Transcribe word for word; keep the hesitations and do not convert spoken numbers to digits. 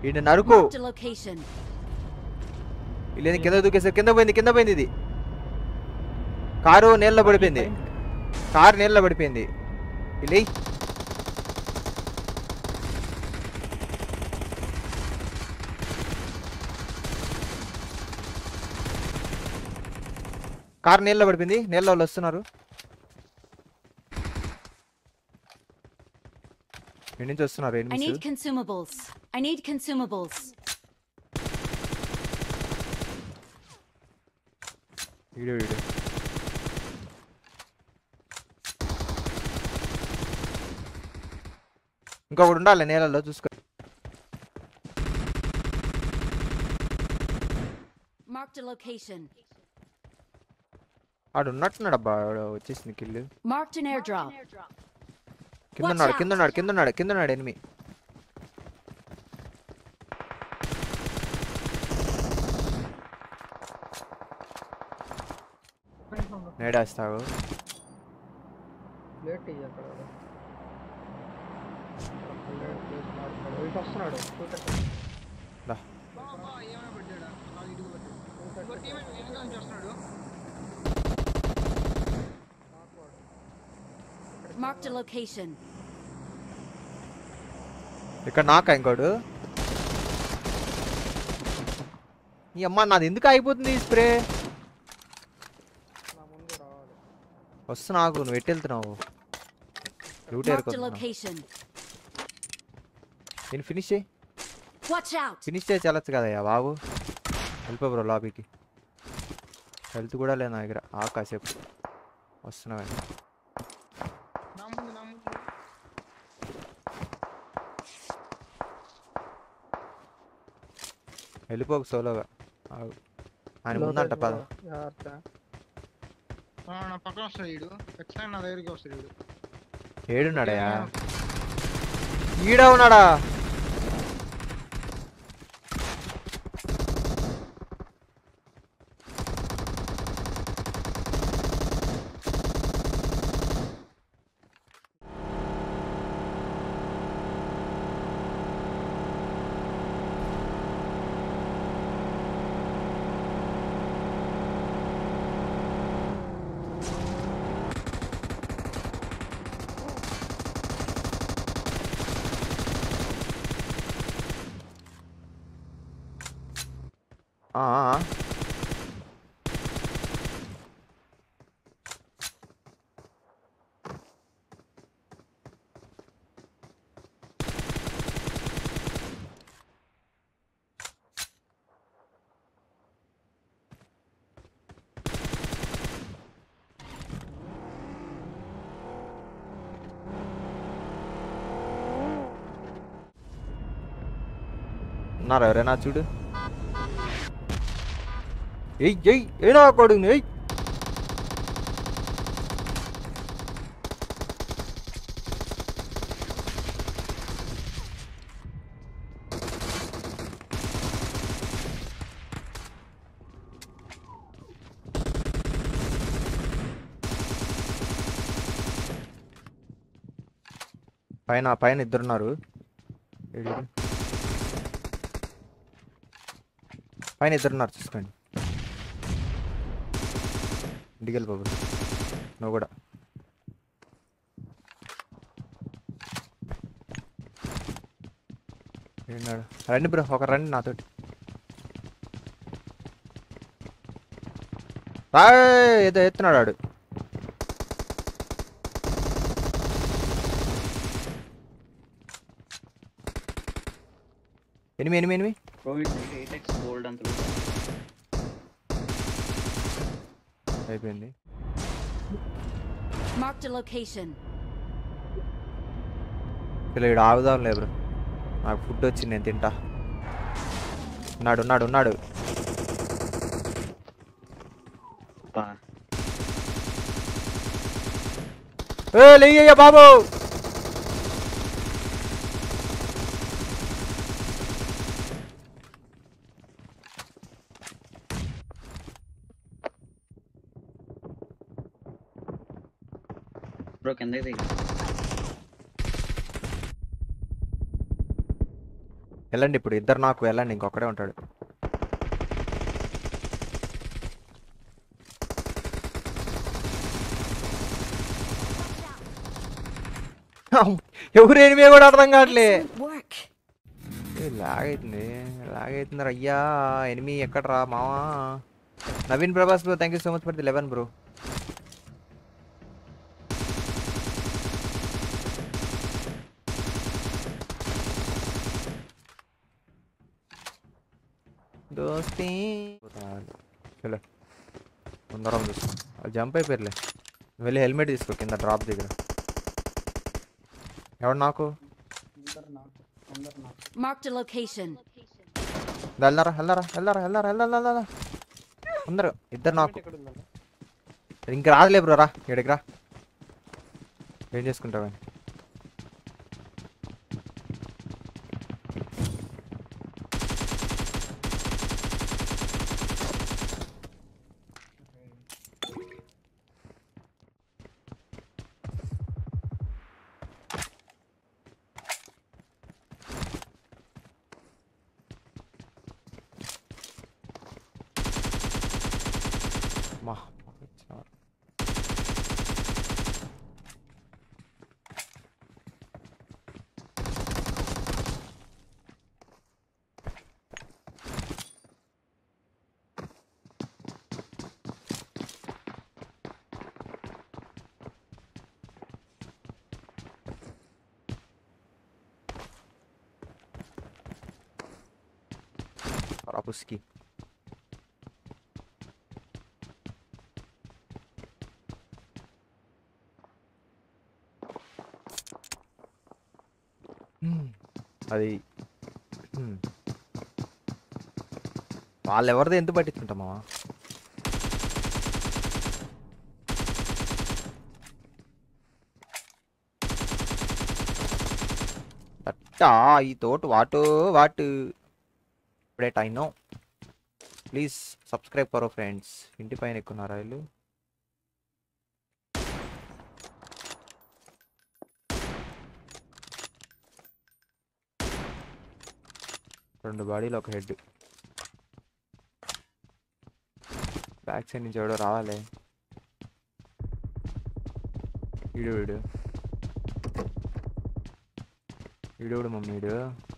ఈయన నరుకు ఇలా కింద దూకేసారు. కింద పోయింది కింద పోయింది. ఇది కారు నీళ్ళలో పడిపోయింది. కారు నీళ్ళలో పడిపోయింది. ఇలా కారు నీళ్ళలో పడిపోయింది. నీళ్ళ వాళ్ళు వస్తున్నారు. ఎన్ని నుంచి వస్తున్నారు? I need consumables. I need consumables. Video video ఇంకొకటి ఉండాలి నీళ్ళలో చూసుకో. Marked a location. ఆడు ఉన్నట్టున్నాడు అబ్బా. వచ్చేసింది కిల్లు. Marked an airdrop. కింద ఉన్నాడు కింద ఉన్నాడు కింద ఉన్నాడు కింద ఉన్నాడు ఎనిమి. నేడేస్తావు. Marked a location. ఇక్కడ నాకా ఇంకోడు. ఈ అమ్మ నాది ఎందుకు అయిపోతుంది ఈ స్ప్రే? వస్తున్నా ఆగు. నువ్వు ఎట్టి వెళ్తున్నావు? రూట్ నేను ఫినిష్ చేయి. ఫినిష్ చేసి వెళ్ళచ్చు కదయ్యా బాబు. వెళ్ళిపో బ్రో లాబీకి. హెల్త్ కూడా లేదు నా దగ్గర. ఆ కాసేపు వస్తున్నావా? వెళ్ళిపోకు సోలోగా. ఆయన ముందంట పద. ఏడున్నాడయా? ఈడా ఉన్నాడా? ఉన్నారా ఎవరైనా? చూడు. ఎయ్ ఎయ్ ఏనా కొడుకు. ఎయ్ పైన పైన ఇద్దరున్నారు. పైన ఇద్దరున్నారు చూసుకోండి. ఇంటికి వెళ్ళిపోదు నువ్వు కూడా. రండి బ్రో ఒక రండి నాతోటి. ఏదో ఎత్తున్నాడు ఆడు. ఎనిమి ఎనిమి ఎనిమి అయిపోయింది. ఇలా ఇక్కడ ఆగుదాం లే బ్రో. నాకు ఫుడ్ వచ్చింది నేను తింటా. ఉన్నాడు ఉన్నాడు ఉన్నాడు. ఏ లేయ్యా బాబు. బ్రో కిందకి దిగు. వెళ్ళండి ఇప్పుడు ఇద్దరు నాకు వెళ్ళండి ఇంకొకడే ఉంటాడు. ఎవరు ఎనిమిది కూడా అర్థం కావట్లే. లాగ్ అవుతుంది లాగ్ అవుతుంది అయ్యా. ఎనిమిది ఎక్కడ రా మావా. Naveen Prabhas bro thank you so much for the eleven bro. దోస్తీ హలో ముందరం చూసుకో. అది జంప్ అయిపోయారులే. వెళ్ళి హెల్మెట్ తీసుకో కింద డ్రాప్ దగ్గర. ఎవడు నాకు Marked a location. వెళ్ళారా వెళ్ళారా వెళ్ళారా వెళ్ళారా వెళ్ళారా అందరు ఇద్దరు నాకు. ఇంక రాదులే బ్రో రా ఇక్కడికి రా. ఏం చేసుకుంటావు అని మా రాపుస్కి అది వాళ్ళు ఎవరిదో ఎందుకు పట్టించుకుంటామా. అట్టా ఈ తోట వాటు వాటు ఇప్పుడే టైం నో. ప్లీజ్ సబ్స్క్రైబ్ కరో ఫ్రెండ్స్. ఇంటి పైన ఎక్కున్నారా వీళ్ళు. రెండు బాడీలు ఒక హెడ్. బ్యాక్ సైడ్ నుంచి ఎవడో రావాలి. వీడు వీడు వీడు మమ్మీ వీడు